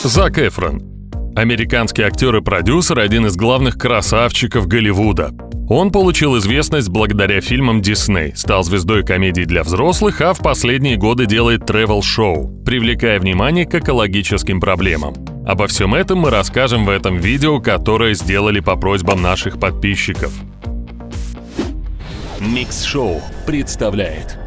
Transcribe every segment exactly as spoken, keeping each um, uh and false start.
Зак Эфрон. Американский актер и продюсер – один из главных красавчиков Голливуда. Он получил известность благодаря фильмам Дисней, стал звездой комедий для взрослых, а в последние годы делает тревел-шоу, привлекая внимание к экологическим проблемам. Обо всем этом мы расскажем в этом видео, которое сделали по просьбам наших подписчиков. Микс-шоу представляет.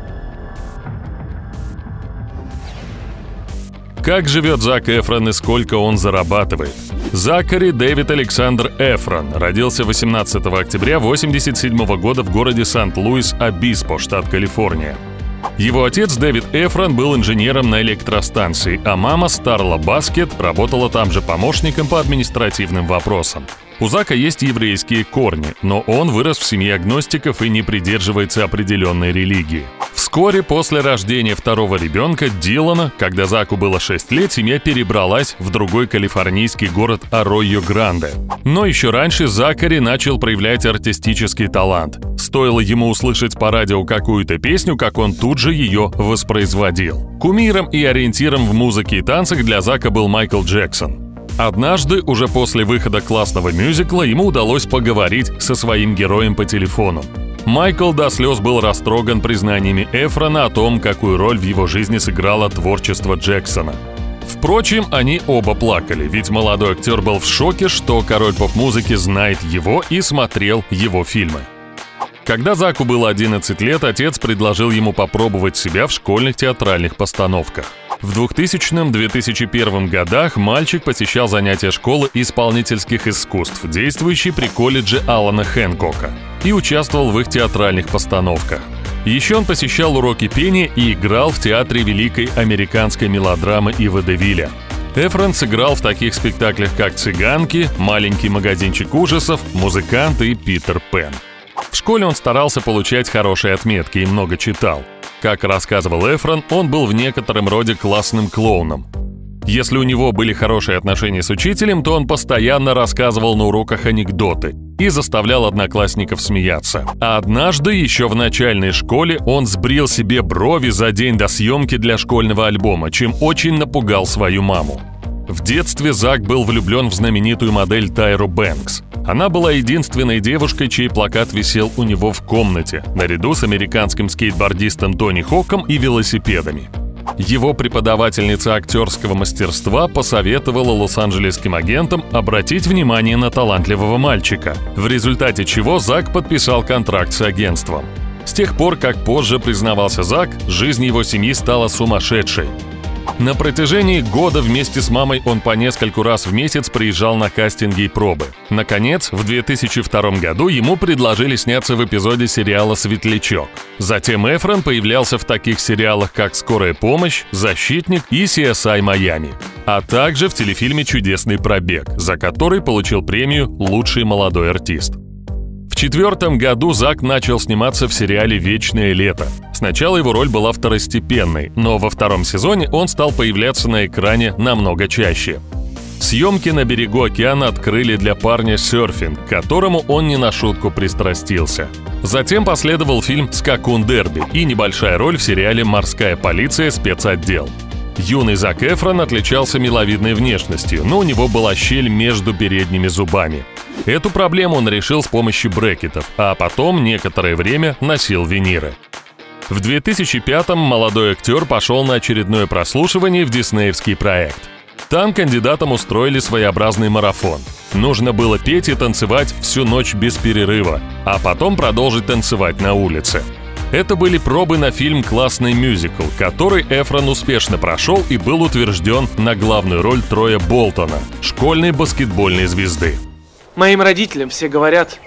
Как живет Зак Эфрон и сколько он зарабатывает? Закари Дэвид Александр Эфрон родился восемнадцатого октября восемьдесят седьмого года в городе Сан-Луис-Обиспо, штат Калифорния. Его отец Дэвид Эфрон был инженером на электростанции, а мама Старла Баскет работала там же помощником по административным вопросам. У Зака есть еврейские корни, но он вырос в семье агностиков и не придерживается определенной религии. Вскоре после рождения второго ребенка, Дилана, когда Заку было шесть лет, семья перебралась в другой калифорнийский город Арройо-Гранде. Но еще раньше Закари начал проявлять артистический талант. Стоило ему услышать по радио какую-то песню, как он тут же ее воспроизводил. Кумиром и ориентиром в музыке и танцах для Зака был Майкл Джексон. Однажды, уже после выхода классного мюзикла, ему удалось поговорить со своим героем по телефону. Майкл до слез был растроган признаниями Эфрона о том, какую роль в его жизни сыграло творчество Джексона. Впрочем, они оба плакали, ведь молодой актер был в шоке, что король поп-музыки знает его и смотрел его фильмы. Когда Заку было одиннадцать лет, отец предложил ему попробовать себя в школьных театральных постановках. В двухтысячном — две тысячи первом годах мальчик посещал занятия школы исполнительских искусств, действующей при колледже Алана Хэнкока, и участвовал в их театральных постановках. Еще он посещал уроки пения и играл в театре великой американской мелодрамы и водевиля. Эфрон сыграл в таких спектаклях, как «Цыганки», «Маленький магазинчик ужасов», «Музыкант» и «Питер Пен». В школе он старался получать хорошие отметки и много читал. Как рассказывал Эфрон, он был в некотором роде классным клоуном. Если у него были хорошие отношения с учителем, то он постоянно рассказывал на уроках анекдоты и заставлял одноклассников смеяться. А однажды, еще в начальной школе, он сбрил себе брови за день до съемки для школьного альбома, чем очень напугал свою маму. В детстве Зак был влюблен в знаменитую модель Тайру Бэнкс. Она была единственной девушкой, чей плакат висел у него в комнате, наряду с американским скейтбордистом Тони Хоком и велосипедами. Его преподавательница актерского мастерства посоветовала лос-анджелесским агентам обратить внимание на талантливого мальчика, в результате чего Зак подписал контракт с агентством. С тех пор, как позже признавался Зак, жизнь его семьи стала сумасшедшей. На протяжении года вместе с мамой он по нескольку раз в месяц приезжал на кастинги и пробы. Наконец, в две тысячи втором году ему предложили сняться в эпизоде сериала «Светлячок». Затем Эфрон появлялся в таких сериалах, как «Скорая помощь», «Защитник» и «Си Эс Ай Майами», а также в телефильме «Чудесный пробег», за который получил премию «Лучший молодой артист». В четвертом году Зак начал сниматься в сериале «Вечное лето». Сначала его роль была второстепенной, но во втором сезоне он стал появляться на экране намного чаще. Съемки на берегу океана открыли для парня серфинг, к которому он не на шутку пристрастился. Затем последовал фильм «Скакун Дерби» и небольшая роль в сериале «Морская полиция. Спецотдел». Юный Зак Эфрон отличался миловидной внешностью, но у него была щель между передними зубами. Эту проблему он решил с помощью брекетов, а потом некоторое время носил виниры. В две тысячи пятом молодой актер пошел на очередное прослушивание в диснеевский проект. Там кандидатам устроили своеобразный марафон. Нужно было петь и танцевать всю ночь без перерыва, а потом продолжить танцевать на улице. Это были пробы на фильм «Классный мюзикл», который Эфрон успешно прошел и был утвержден на главную роль Троя Болтона, школьной баскетбольной звезды. Моим родителям все говорят: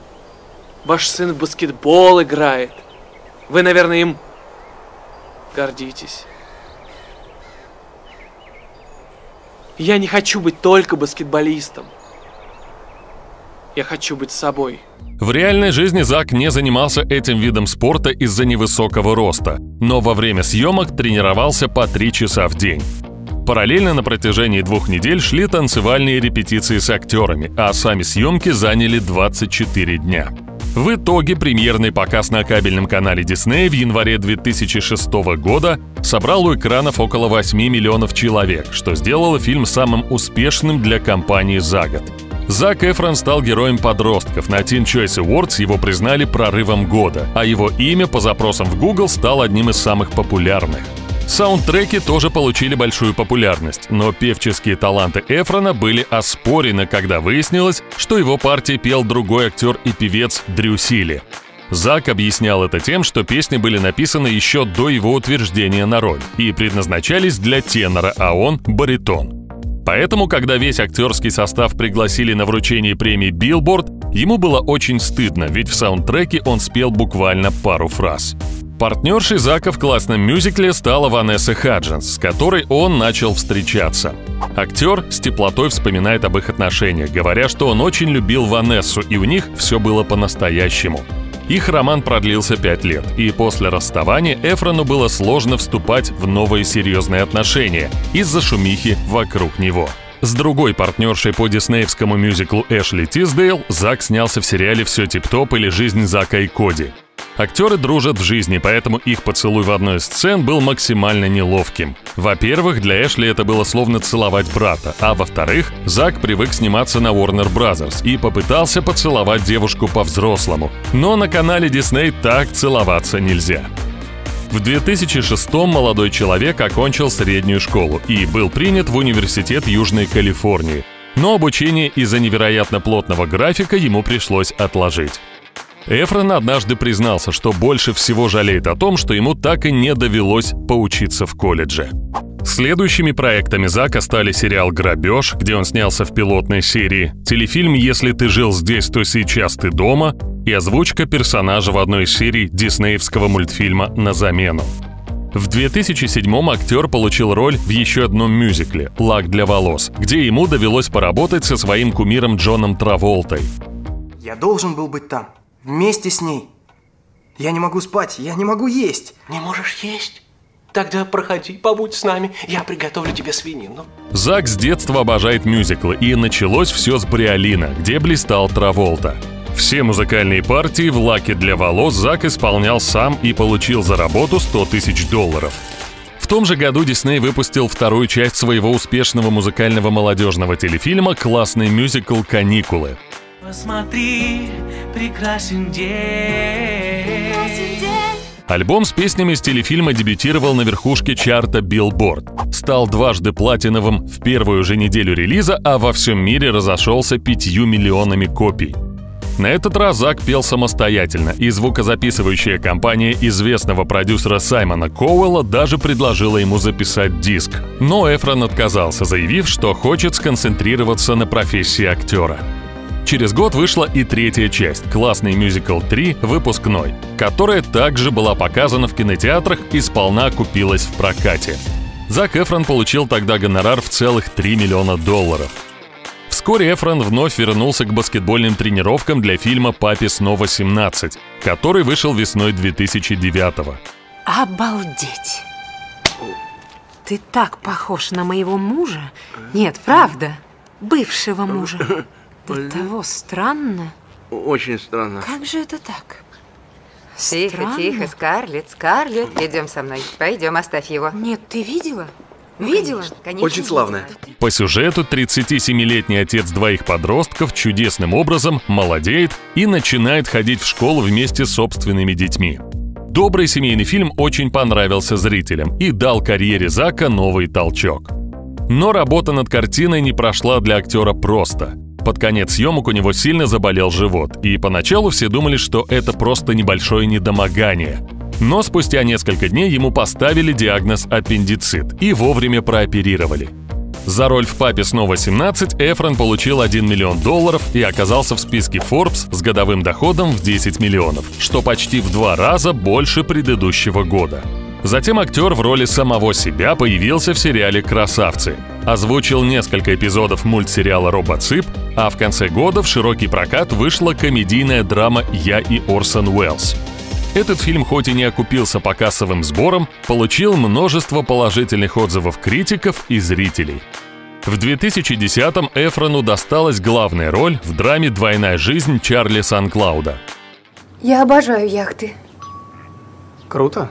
ваш сын в баскетбол играет. Вы, наверное, им гордитесь. Я не хочу быть только баскетболистом. Я хочу быть собой. В реальной жизни Зак не занимался этим видом спорта из-за невысокого роста, но во время съемок тренировался по три часа в день. Параллельно на протяжении двух недель шли танцевальные репетиции с актерами, а сами съемки заняли двадцать четыре дня. В итоге премьерный показ на кабельном канале Disney в январе две тысячи шестого года собрал у экранов около восьми миллионов человек, что сделало фильм самым успешным для компании за год. Зак Эфрон стал героем подростков. На Teen Choice Awards его признали прорывом года, а его имя по запросам в Google стало одним из самых популярных. Саундтреки тоже получили большую популярность, но певческие таланты Эфрона были оспорены, когда выяснилось, что его партии пел другой актер и певец Дрю Силли. Зак объяснял это тем, что песни были написаны еще до его утверждения на роль и предназначались для тенора, а он — баритон. Поэтому, когда весь актерский состав пригласили на вручение премии Billboard, ему было очень стыдно, ведь в саундтреке он спел буквально пару фраз. Партнершей Зака в классном мюзикле стала Ванесса Хадженс, с которой он начал встречаться. Актер с теплотой вспоминает об их отношениях, говоря, что он очень любил Ванессу, и у них все было по-настоящему. Их роман продлился пять лет, и после расставания Эфрону было сложно вступать в новые серьезные отношения из-за шумихи вокруг него. С другой партнершей по диснеевскому мюзиклу Эшли Тисдейл Зак снялся в сериале «Все тип-топ» или «Жизнь Зака и Коди». Актеры дружат в жизни, поэтому их поцелуй в одной из сцен был максимально неловким. Во-первых, для Эшли это было словно целовать брата, а во-вторых, Зак привык сниматься на Warner Brothers и попытался поцеловать девушку по-взрослому. Но на канале Disney так целоваться нельзя. В две тысячи шестом молодой человек окончил среднюю школу и был принят в Университет Южной Калифорнии. Но обучение из-за невероятно плотного графика ему пришлось отложить. Эфрон однажды признался, что больше всего жалеет о том, что ему так и не довелось поучиться в колледже. Следующими проектами Зака стали сериал «Грабеж», где он снялся в пилотной серии, телефильм «Если ты жил здесь, то сейчас ты дома» и озвучка персонажа в одной из серий диснеевского мультфильма «На замену». В две тысячи седьмом актер получил роль в еще одном мюзикле «Лак для волос», где ему довелось поработать со своим кумиром Джоном Траволтой. Я должен был быть там. Вместе с ней. Я не могу спать, я не могу есть. Не можешь есть? Тогда проходи, побудь с нами, я приготовлю тебе свинину. Зак с детства обожает мюзиклы, и началось все с «Бриолина», где блистал Траволта. Все музыкальные партии в «Лаке для волос» Зак исполнял сам и получил за работу сто тысяч долларов. В том же году Дисней выпустил вторую часть своего успешного музыкального молодежного телефильма «Классный мюзикл «Каникулы». Посмотри, прекрасен день. Альбом с песнями из телефильма дебютировал на верхушке чарта Billboard. Стал дважды платиновым в первую же неделю релиза, а во всем мире разошелся пятью миллионами копий. На этот раз Зак пел самостоятельно, и звукозаписывающая компания известного продюсера Саймона Коуэлла даже предложила ему записать диск. Но Эфрон отказался, заявив, что хочет сконцентрироваться на профессии актера. Через год вышла и третья часть «Классный мюзикл три. Выпускной», которая также была показана в кинотеатрах и сполна окупилась в прокате. Зак Эфрон получил тогда гонорар в целых три миллиона долларов. Вскоре Эфрон вновь вернулся к баскетбольным тренировкам для фильма «Папе снова семнадцать», который вышел весной две тысячи девятого. Обалдеть! Ты так похож на моего мужа. Нет, правда, бывшего мужа. До того странно. Очень странно. Как же это так? Тихо, Странно. тихо, Скарлетт, Скарлетт, идем со мной. Пойдем, оставь его. Нет, ты видела? Ну, Видела? конечно, конечно, Очень славная. видела. По сюжету тридцатисемилетний отец двоих подростков чудесным образом молодеет и начинает ходить в школу вместе с собственными детьми. Добрый семейный фильм очень понравился зрителям и дал карьере Зака новый толчок. Но работа над картиной не прошла для актера просто. Под конец съемок у него сильно заболел живот, и поначалу все думали, что это просто небольшое недомогание. Но спустя несколько дней ему поставили диагноз аппендицит и вовремя прооперировали. За роль в «Папе снова семнадцать» Эфрон получил один миллион долларов и оказался в списке Forbes с годовым доходом в десять миллионов, что почти в два раза больше предыдущего года. Затем актер в роли самого себя появился в сериале «Красавцы», озвучил несколько эпизодов мультсериала «Робоцып», а в конце года в широкий прокат вышла комедийная драма «Я и Орсон Уэллс». Этот фильм хоть и не окупился по кассовым сборам, получил множество положительных отзывов критиков и зрителей. В две тысячи десятом Эфрону досталась главная роль в драме «Двойная жизнь» Чарли Сан-Клауда. Я обожаю яхты. Круто.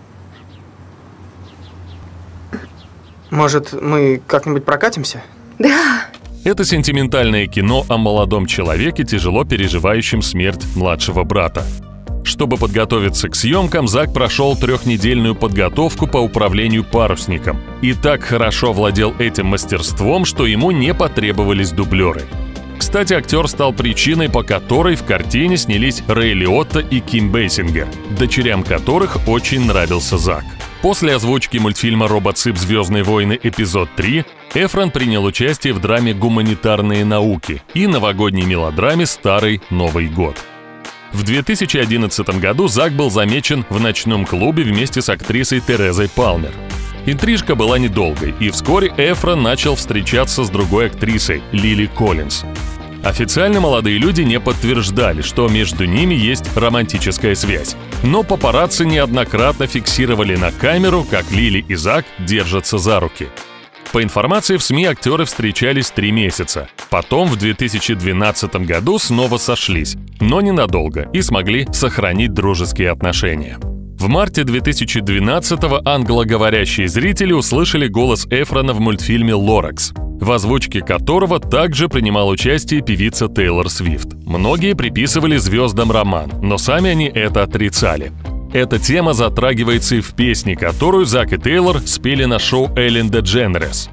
Может, мы как-нибудь прокатимся? Да. Это сентиментальное кино о молодом человеке, тяжело переживающем смерть младшего брата. Чтобы подготовиться к съемкам, Зак прошел трехнедельную подготовку по управлению парусником и так хорошо владел этим мастерством, что ему не потребовались дублеры. Кстати, актер стал причиной, по которой в картине снялись Рэй Лиотта и Ким Бейсингер, дочерям которых очень нравился Зак. После озвучки мультфильма «Робоцып. Звездные войны. Эпизод три» Эфрон принял участие в драме «Гуманитарные науки» и новогодней мелодраме «Старый Новый год». В две тысячи одиннадцатом году Зак был замечен в ночном клубе вместе с актрисой Терезой Палмер. Интрижка была недолгой, и вскоре Эфрон начал встречаться с другой актрисой Лили Коллинз. Официально молодые люди не подтверждали, что между ними есть романтическая связь. Но папарацци неоднократно фиксировали на камеру, как Лили и Зак держатся за руки. По информации в СМИ, актеры встречались три месяца. Потом в две тысячи двенадцатом году снова сошлись, но ненадолго, и смогли сохранить дружеские отношения. В марте две тысячи двенадцатого англоговорящие зрители услышали голос Эфрона в мультфильме «Лоракс», в озвучке которого также принимала участие певица Тейлор Свифт. Многие приписывали звездам роман, но сами они это отрицали. Эта тема затрагивается и в песне, которую Зак и Тейлор спели на шоу Эллен Дедженерес.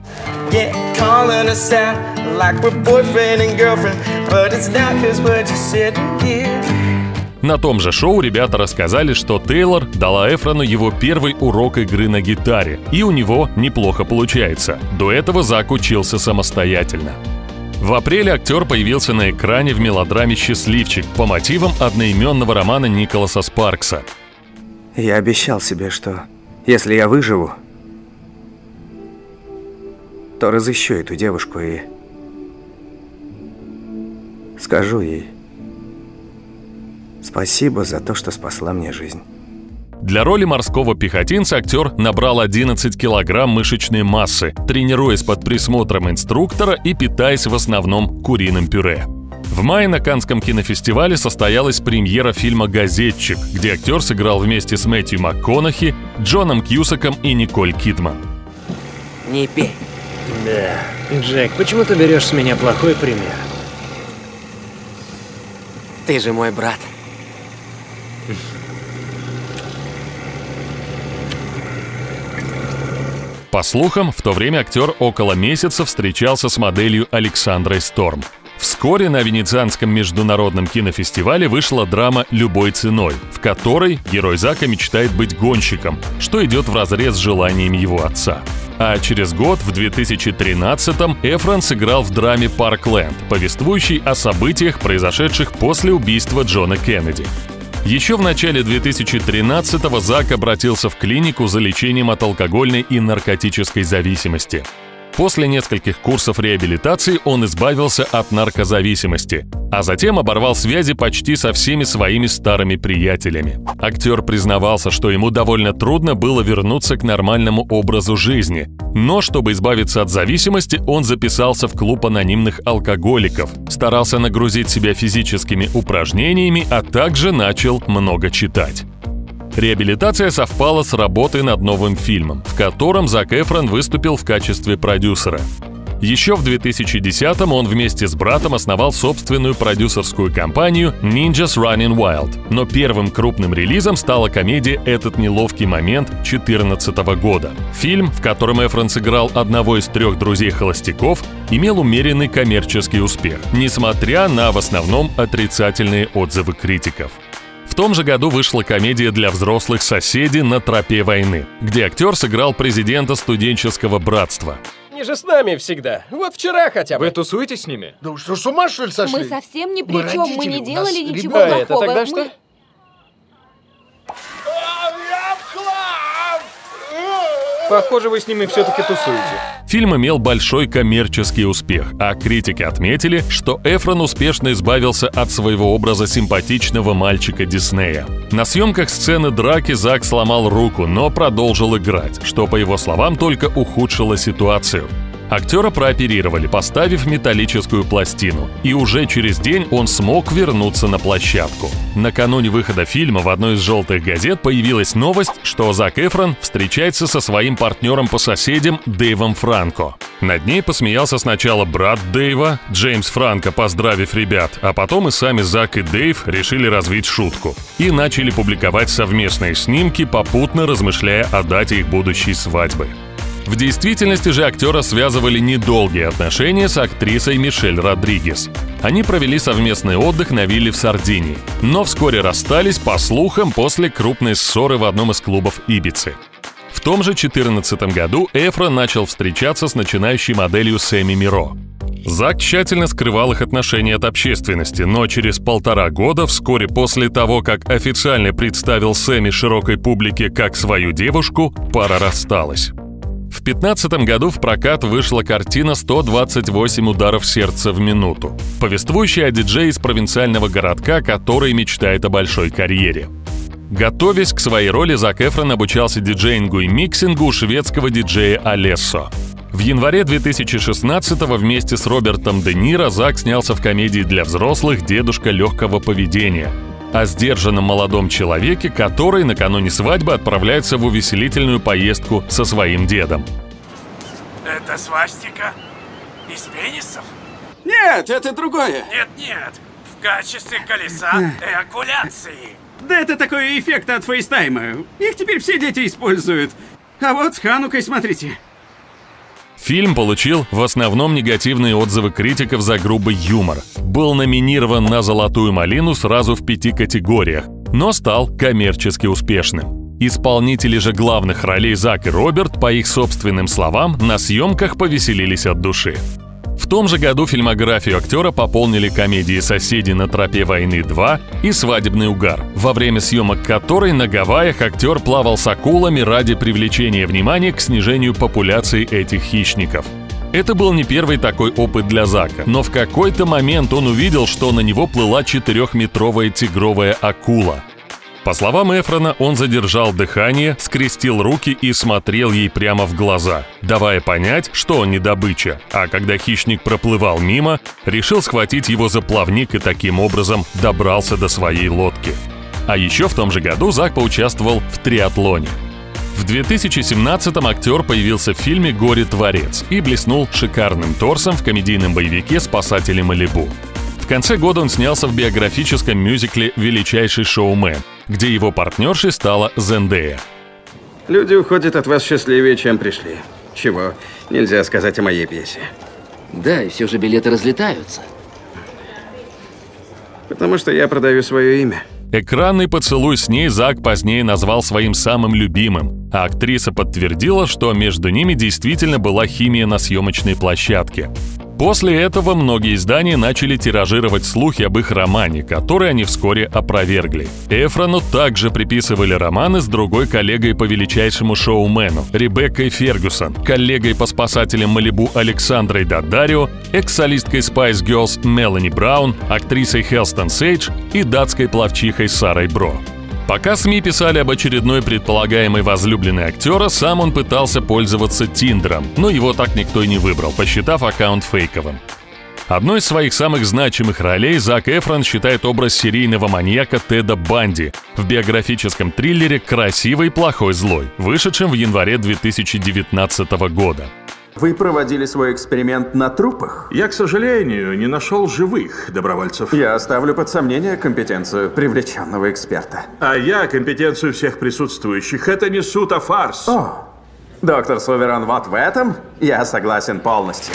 На том же шоу ребята рассказали, что Тейлор дала Эфрону его первый урок игры на гитаре, и у него неплохо получается. До этого Зак учился самостоятельно. В апреле актер появился на экране в мелодраме «Счастливчик» по мотивам одноименного романа Николаса Спаркса. Я обещал себе, что если я выживу, то разыщу эту девушку и скажу ей спасибо за то, что спасла мне жизнь. Для роли морского пехотинца актер набрал одиннадцать килограмм мышечной массы, тренируясь под присмотром инструктора и питаясь в основном куриным пюре. В мае на Каннском кинофестивале состоялась премьера фильма «Газетчик», где актер сыграл вместе с Мэтью МакКонахи, Джоном Кьюсаком и Николь Кидман. Не пей. Да. Джек, почему ты берешь с меня плохой пример? Ты же мой брат. По слухам, в то время актер около месяца встречался с моделью Александрой Сторм. Вскоре на Венецианском международном кинофестивале вышла драма «Любой ценой», в которой герой Зака мечтает быть гонщиком, что идет вразрез с желанием его отца. А через год, в две тысячи тринадцатом, Эфрон сыграл в драме «Паркленд», повествующей о событиях, произошедших после убийства Джона Кеннеди. Еще в начале две тысячи тринадцатого Зак обратился в клинику за лечением от алкогольной и наркотической зависимости. После нескольких курсов реабилитации он избавился от наркозависимости, а затем оборвал связи почти со всеми своими старыми приятелями. Актер признавался, что ему довольно трудно было вернуться к нормальному образу жизни, но чтобы избавиться от зависимости, он записался в клуб анонимных алкоголиков, старался нагрузить себя физическими упражнениями, а также начал много читать. Реабилитация совпала с работой над новым фильмом, в котором Зак Эфрон выступил в качестве продюсера. Еще в две тысячи десятом он вместе с братом основал собственную продюсерскую компанию Ninjas Running Wild, но первым крупным релизом стала комедия «Этот неловкий момент» две тысячи четырнадцатого года. Фильм, в котором Эфрон сыграл одного из трех друзей-холостяков, имел умеренный коммерческий успех, несмотря на в основном отрицательные отзывы критиков. В том же году вышла комедия для взрослых «Соседи на тропе войны», где актер сыграл президента студенческого братства. Они же с нами всегда. Вот вчера хотя бы. Вы тусуетесь с ними? Да вы что, с ума что ли сошли? Мы совсем ни при Мы чем, мы родители, не у делали нас ничего А плохого. это тогда Мы- что? Похоже, вы с ними все-таки тусуете. Фильм имел большой коммерческий успех, а критики отметили, что Эфрон успешно избавился от своего образа симпатичного мальчика Диснея. На съемках сцены драки Зак сломал руку, но продолжил играть, что, по его словам, только ухудшило ситуацию. Актера прооперировали, поставив металлическую пластину, и уже через день он смог вернуться на площадку. Накануне выхода фильма в одной из желтых газет появилась новость, что Зак Эфрон встречается со своим партнером по соседям Дэйвом Франко. Над ней посмеялся сначала брат Дэйва, Джеймс Франко, поздравив ребят, а потом и сами Зак и Дэйв решили развить шутку и начали публиковать совместные снимки, попутно размышляя о дате их будущей свадьбы. В действительности же актера связывали недолгие отношения с актрисой Мишель Родригес. Они провели совместный отдых на вилле в Сардинии, но вскоре расстались, по слухам, после крупной ссоры в одном из клубов Ибицы. В том же две тысячи четырнадцатом году Эфрон начал встречаться с начинающей моделью Сэмми Миро. Зак тщательно скрывал их отношения от общественности, но через полтора года, вскоре после того, как официально представил Сэмми широкой публике как свою девушку, пара рассталась. В две тысячи пятнадцатом году в прокат вышла картина «сто двадцать восемь ударов сердца в минуту», повествующая о диджее из провинциального городка, который мечтает о большой карьере. Готовясь к своей роли, Зак Эфрон обучался диджеингу и миксингу у шведского диджея Алессо. В январе две тысячи шестнадцатого вместе с Робертом Де Ниро Зак снялся в комедии для взрослых «Дедушка легкого поведения» о сдержанном молодом человеке, который накануне свадьбы отправляется в увеселительную поездку со своим дедом. Это свастика из пенисов? Нет, это другое. Нет-нет, в качестве колеса эякуляции. Да это такой эффект от фейстайма. Их теперь все дети используют. А вот с Ханукой смотрите. Фильм получил в основном негативные отзывы критиков за грубый юмор. Был номинирован на «Золотую малину» сразу в пяти категориях, но стал коммерчески успешным. Исполнители же главных ролей Зак и Роберт, по их собственным словам, на съемках повеселились от души. В том же году фильмографию актера пополнили комедии «Соседи на тропе войны два» и «Свадебный угар», во время съемок которой на Гавайях актер плавал с акулами ради привлечения внимания к снижению популяции этих хищников. Это был не первый такой опыт для Зака, но в какой-то момент он увидел, что на него плыла четырехметровая тигровая акула. По словам Эфрона, он задержал дыхание, скрестил руки и смотрел ей прямо в глаза, давая понять, что он не добыча, а когда хищник проплывал мимо, решил схватить его за плавник и таким образом добрался до своей лодки. А еще в том же году Зак поучаствовал в триатлоне. В две тысячи семнадцатом актер появился в фильме «Горе-творец» и блеснул шикарным торсом в комедийном боевике «Спасатели Малибу». В конце года он снялся в биографическом мюзикле «Величайший шоумен», где его партнершей стала Зендея. Люди уходят от вас счастливее, чем пришли. Чего нельзя сказать о моей пьесе. Да, и все же билеты разлетаются. Потому что я продаю свое имя. Экранный поцелуй с ней Зак позднее назвал своим самым любимым, а актриса подтвердила, что между ними действительно была химия на съемочной площадке. После этого многие издания начали тиражировать слухи об их романе, который они вскоре опровергли. Эфрону также приписывали романы с другой коллегой по величайшему шоумену Ребеккой Фергюсон, коллегой по спасателям Малибу Александрой Даддарио, экс-солисткой Spice Girls Мелани Браун, актрисой Хелстон Сейдж и датской пловчихой Сарой Бро. Пока СМИ писали об очередной предполагаемой возлюбленной актера, сам он пытался пользоваться Тиндером, но его так никто и не выбрал, посчитав аккаунт фейковым. Одной из своих самых значимых ролей Зак Эфрон считает образ серийного маньяка Теда Банди в биографическом триллере «Красивый, плохой, злой», вышедшем в январе две тысячи девятнадцатого года. Вы проводили свой эксперимент на трупах? Я, к сожалению, не нашел живых добровольцев. Я ставлю под сомнение компетенцию привлеченного эксперта. А я компетенцию всех присутствующих. Это не суд, а фарс. О, доктор Суверен, вот в этом я согласен полностью.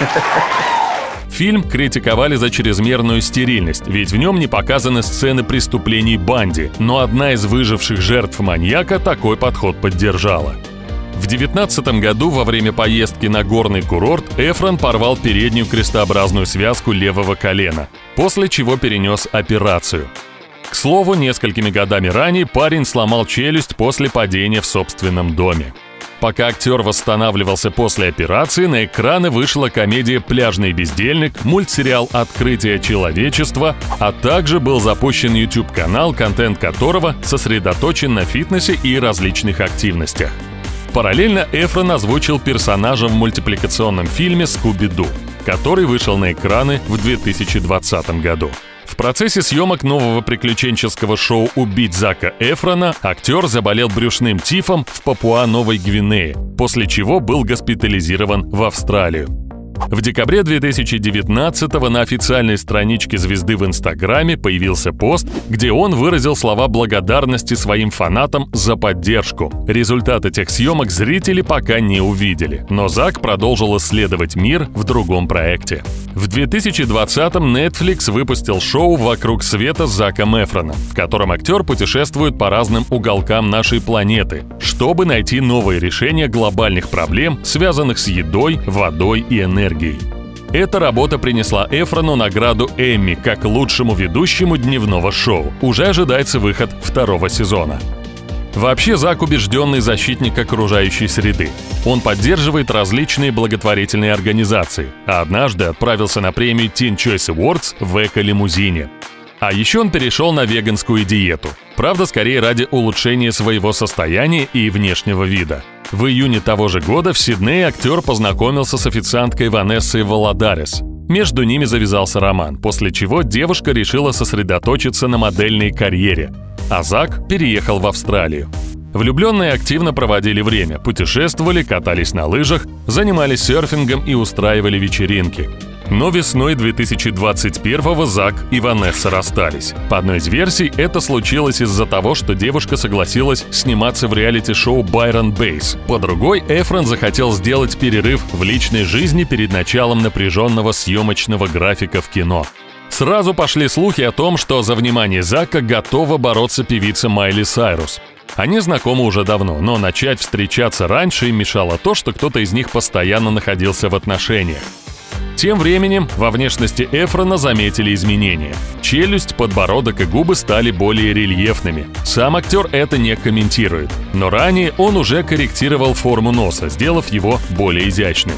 Фильм критиковали за чрезмерную стерильность, ведь в нем не показаны сцены преступлений Банди, но одна из выживших жертв маньяка такой подход поддержала. В две тысячи девятнадцатом году во время поездки на горный курорт Эфрон порвал переднюю крестообразную связку левого колена, после чего перенес операцию. К слову, несколькими годами ранее парень сломал челюсть после падения в собственном доме. Пока актер восстанавливался после операции, на экраны вышла комедия «Пляжный бездельник», мультсериал «Открытие человечества», а также был запущен YouTube-канал, контент которого сосредоточен на фитнесе и различных активностях. Параллельно Эфрон озвучил персонажа в мультипликационном фильме «Скуби-Ду», который вышел на экраны в две тысячи двадцатом году. В процессе съемок нового приключенческого шоу «Убить Зака Эфрона» актер заболел брюшным тифом в Папуа-Новой Гвинее, после чего был госпитализирован в Австралию. В декабре две тысячи девятнадцатого на официальной страничке звезды в Инстаграме появился пост, где он выразил слова благодарности своим фанатам за поддержку. Результат этих съемок зрители пока не увидели, но Зак продолжил исследовать мир в другом проекте. В две тысячи двадцатом Netflix выпустил шоу «Вокруг света» с Заком Эфроном, в котором актер путешествует по разным уголкам нашей планеты, чтобы найти новые решения глобальных проблем, связанных с едой, водой и энергией. Эта работа принесла Эфрону награду Эмми как лучшему ведущему дневного шоу. Уже ожидается выход второго сезона. Вообще, Зак убежденный защитник окружающей среды. Он поддерживает различные благотворительные организации, а однажды отправился на премию Teen Choice Awards в эко-лимузине. А еще он перешел на веганскую диету. Правда, скорее ради улучшения своего состояния и внешнего вида. В июне того же года в Сиднее актер познакомился с официанткой Ванессой Валадарес. Между ними завязался роман, после чего девушка решила сосредоточиться на модельной карьере, а Зак переехал в Австралию. Влюбленные активно проводили время, путешествовали, катались на лыжах, занимались серфингом и устраивали вечеринки. Но весной две тысячи двадцать первого Зак и Ванесса расстались. По одной из версий, это случилось из-за того, что девушка согласилась сниматься в реалити-шоу «Байрон Бейс». По другой, Эфрон захотел сделать перерыв в личной жизни перед началом напряженного съемочного графика в кино. Сразу пошли слухи о том, что за внимание Зака готова бороться певица Майли Сайрус. Они знакомы уже давно, но начать встречаться раньше им мешало то, что кто-то из них постоянно находился в отношениях. Тем временем во внешности Эфрона заметили изменения. Челюсть, подбородок и губы стали более рельефными. Сам актер это не комментирует, но ранее он уже корректировал форму носа, сделав его более изящным.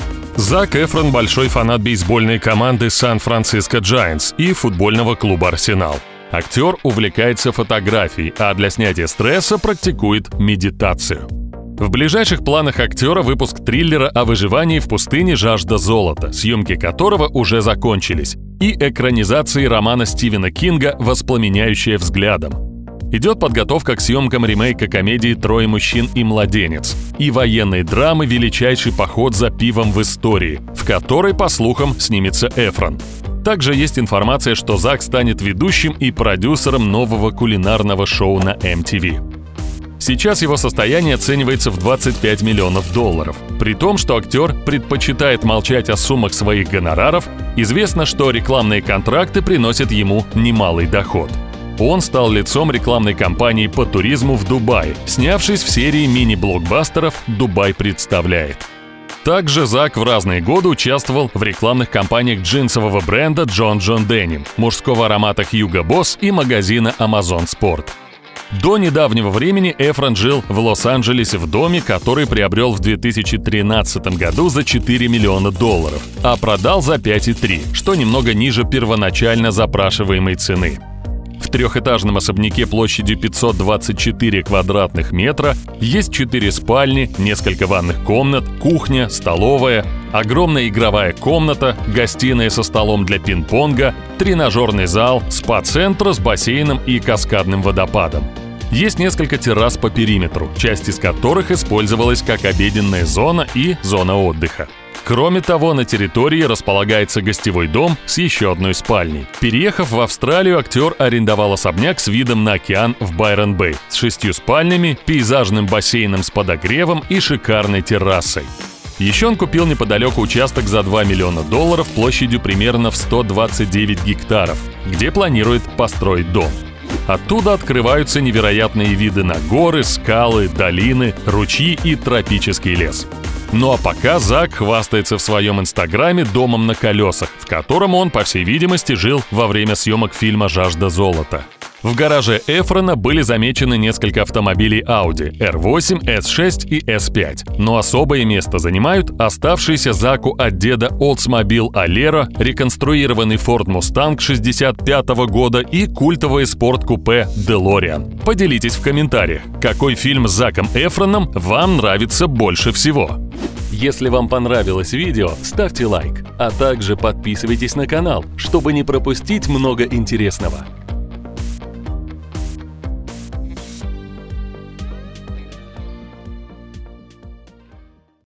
Зак Эфрон – большой фанат бейсбольной команды Сан-Франциско Джайантс и футбольного клуба «Арсенал». Актер увлекается фотографией, а для снятия стресса практикует медитацию. В ближайших планах актера выпуск триллера о выживании в пустыне «Жажда золота», съемки которого уже закончились, и экранизации романа Стивена Кинга «Воспламеняющая взглядом». Идет подготовка к съемкам ремейка комедии «Трое мужчин и младенец» и военной драмы «Величайший поход за пивом в истории», в которой, по слухам, снимется Эфрон. Также есть информация, что Зак станет ведущим и продюсером нового кулинарного шоу на эм ти ви. Сейчас его состояние оценивается в двадцать пять миллионов долларов. При том, что актер предпочитает молчать о суммах своих гонораров, известно, что рекламные контракты приносят ему немалый доход. Он стал лицом рекламной кампании по туризму в Дубае, снявшись в серии мини-блокбастеров «Дубай представляет». Также Зак в разные годы участвовал в рекламных кампаниях джинсового бренда John John Denim, мужского аромата Hugo Boss и магазина Amazon Sport. До недавнего времени Эфрон жил в Лос-Анджелесе в доме, который приобрел в две тысячи тринадцатом году за четыре миллиона долларов, а продал за пять целых три, что немного ниже первоначально запрашиваемой цены. В трехэтажном особняке площадью пятьсот двадцать четыре квадратных метра есть четыре спальни, несколько ванных комнат, кухня, столовая, огромная игровая комната, гостиная со столом для пинг-понга, тренажерный зал, спа-центр с бассейном и каскадным водопадом. Есть несколько террас по периметру, часть из которых использовалась как обеденная зона и зона отдыха. Кроме того, на территории располагается гостевой дом с еще одной спальней. Переехав в Австралию, актер арендовал особняк с видом на океан в Байрон-Бэй с шестью спальнями, пейзажным бассейном с подогревом и шикарной террасой. Еще он купил неподалеку участок за два миллиона долларов площадью примерно в сто двадцать девять гектаров, где планирует построить дом. Оттуда открываются невероятные виды на горы, скалы, долины, ручьи и тропический лес. Ну а пока Зак хвастается в своем инстаграме домом на колесах, в котором он, по всей видимости, жил во время съемок фильма «Жажда золота». В гараже Эфрона были замечены несколько автомобилей Audi эр восемь, эс шесть и эс пять. Но особое место занимают оставшиеся Заку от деда Oldsmobile Alero, реконструированный Ford Mustang шестьдесят пятого года и культовое спорткупе DeLorean. Поделитесь в комментариях, какой фильм с Заком Эфроном вам нравится больше всего. Если вам понравилось видео, ставьте лайк, а также подписывайтесь на канал, чтобы не пропустить много интересного.